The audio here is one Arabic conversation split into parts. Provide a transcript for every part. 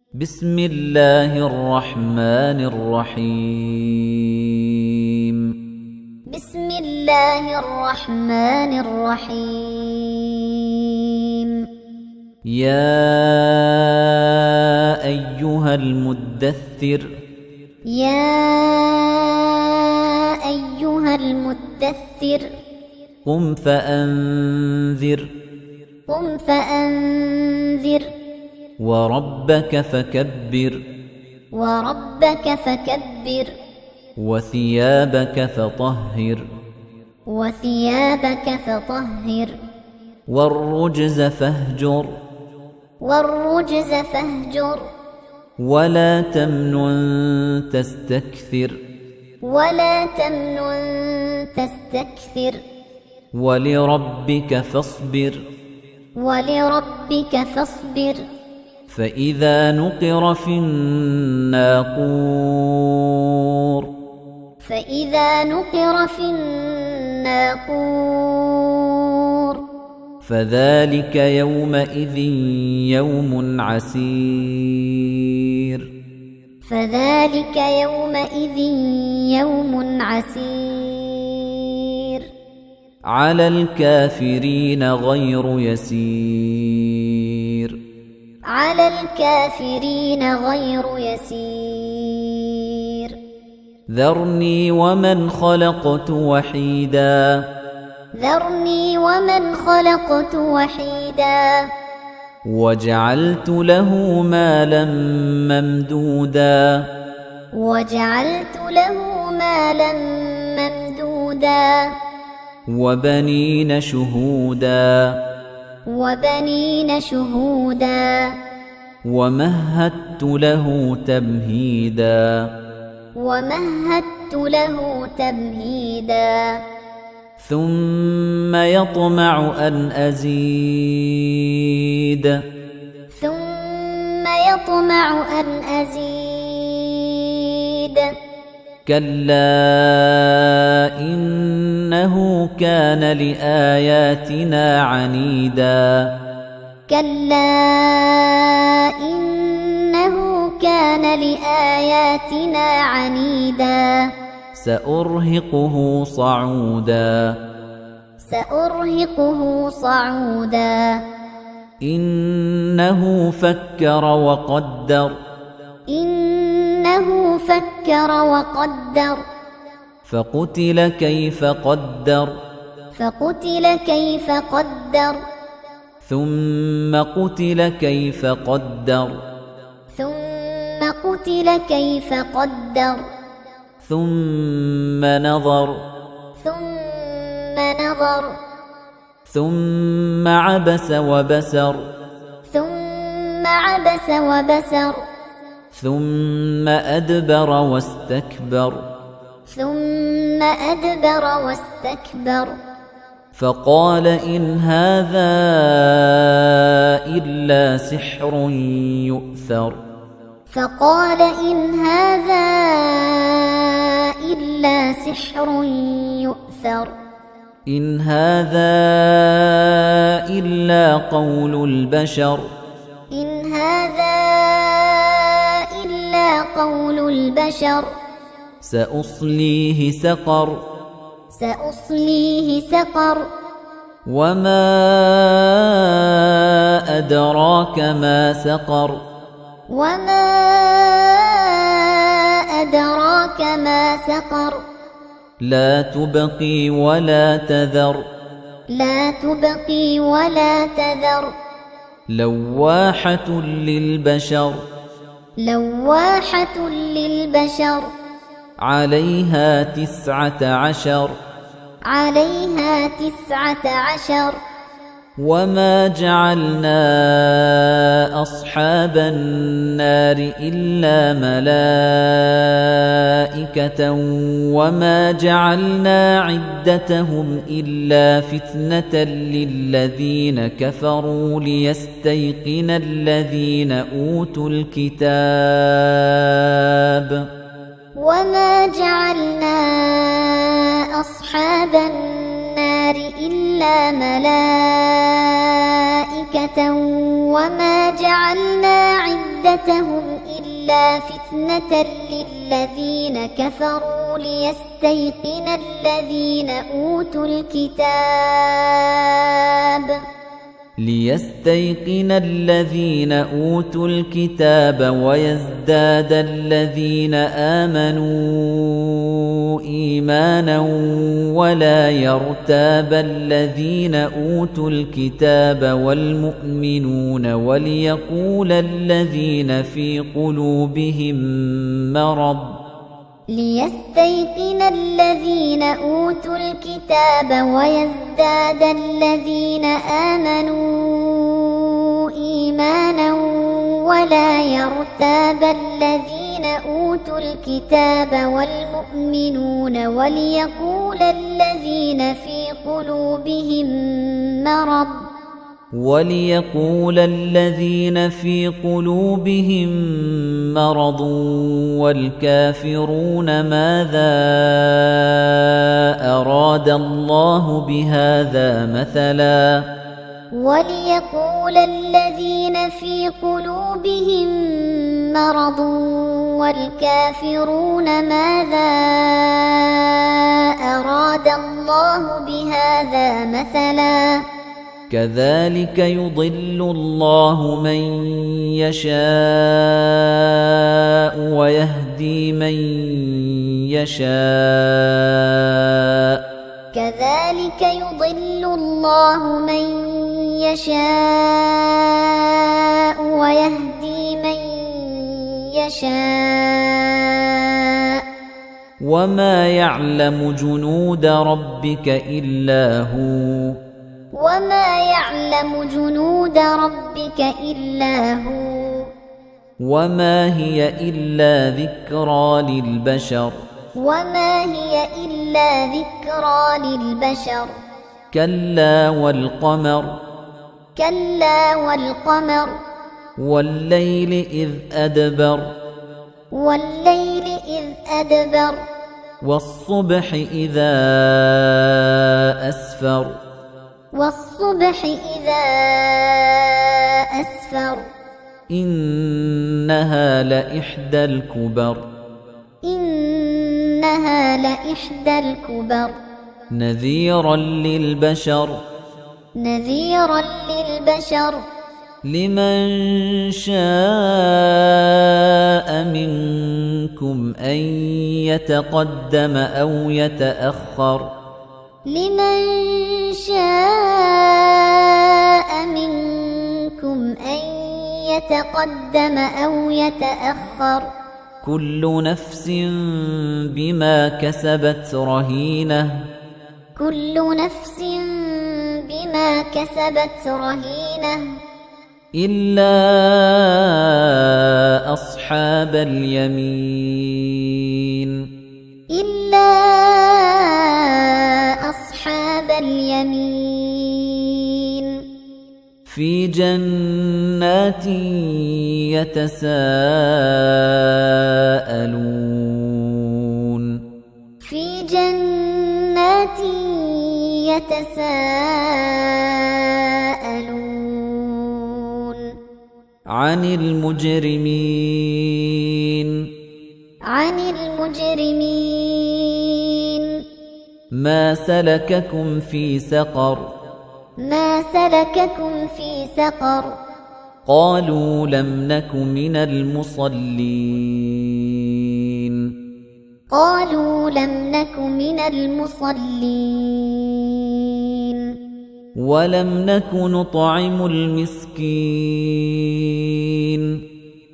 بسم الله الرحمن الرحيم بسم الله الرحمن الرحيم يا أيها المدثر يا أيها المدثر قم فأنذر قم فأنذر وربك فكبر وربك فكبر وثيابك فطهر وثيابك فطهر والرجز فاهجر والرجز فاهجر ولا تمنن تستكثر ولا تمنن تستكثر ولربك فاصبر ولربك فاصبر فإذا نقر في الناقور فإذا نقر في الناقور فذلك يومئذ يوم عسير فذلك يومئذ يوم عسير على الكافرين غير يسير على الكافرين غير يسير ذرني ومن خلقت وحيدا ذرني ومن خلقت وحيدا وجعلت له مالا ممدودا وجعلت له مالا ممدودا وبنين شهودا وبنين شهودا ومهدت له تمهيدا ومهدت له تمهيدا ثم يطمع أن أزيد ثم يطمع أن أزيد كلا إنه كان لآياتنا عنيدا كلا إنه كان لآياتنا عنيدا سأرهقه صعودا سأرهقه صعودا إنه فكر وقدر إنه فكر وقدر فقتل كيف قدر فقتل كيف قدر ثم قتل كيف قدر ثم قتل كيف قدر ثم نظر ثم نظر ثم عبس وبسر ثم عبس وبسر ثم أدبر واستكبر ثم أدبر واستكبر فقال إن هذا إلا سحر يؤثر فقال إن هذا إلا سحر يؤثر إن هذا إلا قول البشر إن هذا إلا قول البشر سأصليه سقر سأصليه سقر وما أدراك ما سقر وما أدراك ما سقر لا تبقي ولا تذر لا تبقي ولا تذر لواحة للبشر لواحة للبشر عليها 19 عليها 19 وما جعلنا أصحاب النار إلا ملائكة وما جعلنا عدتهم إلا فتنة للذين كفروا ليستيقن الذين أوتوا الكتاب وما جعلنا أصحاب النار إلا ملائكة ملائكة وما جعلنا عدتهم إلا فتنة للذين كفروا ليستيقن الذين أوتوا الكتاب ويزداد الذين آمنوا إيمانا ولا يرتاب الذين أوتوا الكتاب والمؤمنون وليقول الذين في قلوبهم مرض ليستيقن الذين أوتوا الكتاب ويزداد الذين آمنوا إيمانا ولا يرتاب الذين أوتوا الكتاب والمؤمنون وليقول الذين في قلوبهم مرض والكافرون ماذا أراد الله بهذا مثلا وليقول الذين في قلوبهم مرض والكافرون ماذا أراد الله بهذا مثلا كذلك يضل الله من يشاء ويهدي من يشاء كذلك يضل الله من يشاء ويهدي من يشاء وما يعلم جنود ربك إلا هو وما هي إلا ذكرى للبشر كلا والقمر والليل إذ أدبر والصبح إذا أسفر إنها لإحدى الكبر نذيرا للبشر لمن شاء منكم أن يتقدم أو يتأخر كل نفس بما كسبت رهينة إلا أصحاب اليمين في جنات يتساءلون عن المجرمين ما سلككم في سقر قالوا لم نك من المصلين ولم نك نطعم المسكين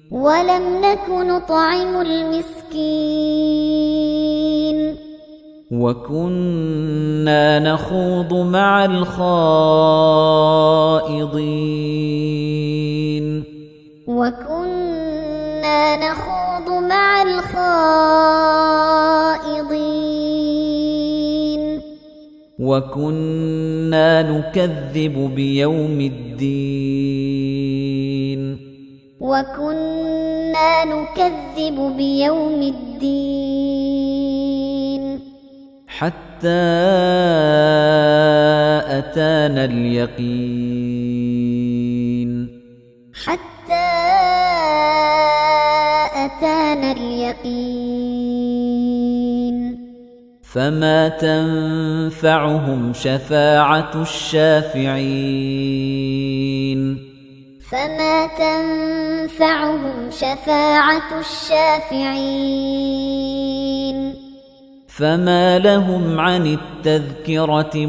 وكنا نخوض مع الخائضين وكنا نكذب بيوم الدين حتى أتانا اليقين اليقين فما تنفعهم شفاعة الشافعين فما تنفعهم شفاعة الشافعين فما لهم عن التذكرة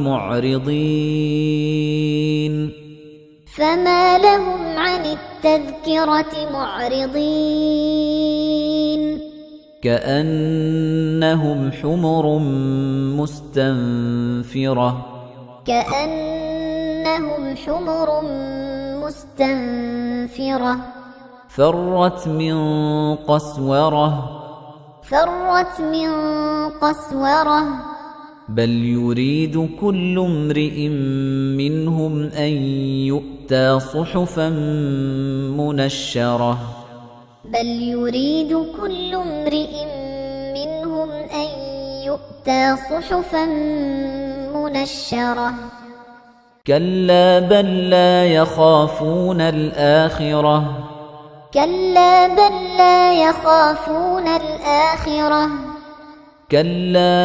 معرضين فما لهم عن التذكرة معرضين كأنهم حمر مستنفرة كأنهم حمر مستنفرة فرت من قسورة فرت من قسورة بل يريد كل امرئ منهم أن يؤتى صحفا منشرة بل يريد كل امرئ منهم أن يؤتى صحفا منشرة كلا بل لا يخافون الآخرة كلا بل لا يخافون الآخرة كلا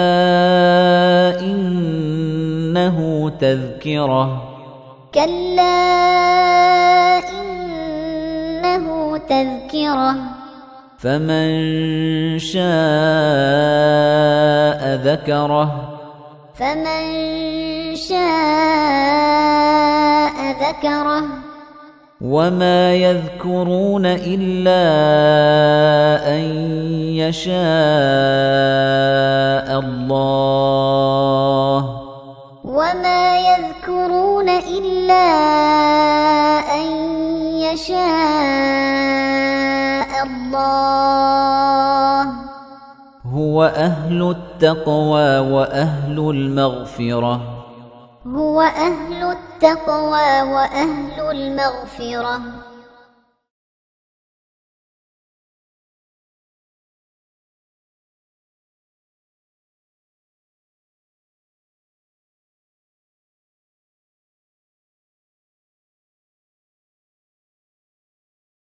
إنه تذكرة كلا إنه تذكرة فمن شاء ذكره فمن شاء ذكره وما يذكرون إلا أن يشاء الله وما يذكرون إلا أن يشاء الله هو أهل التقوى وأهل المغفرة هو أهل التقوى وأهل المغفرة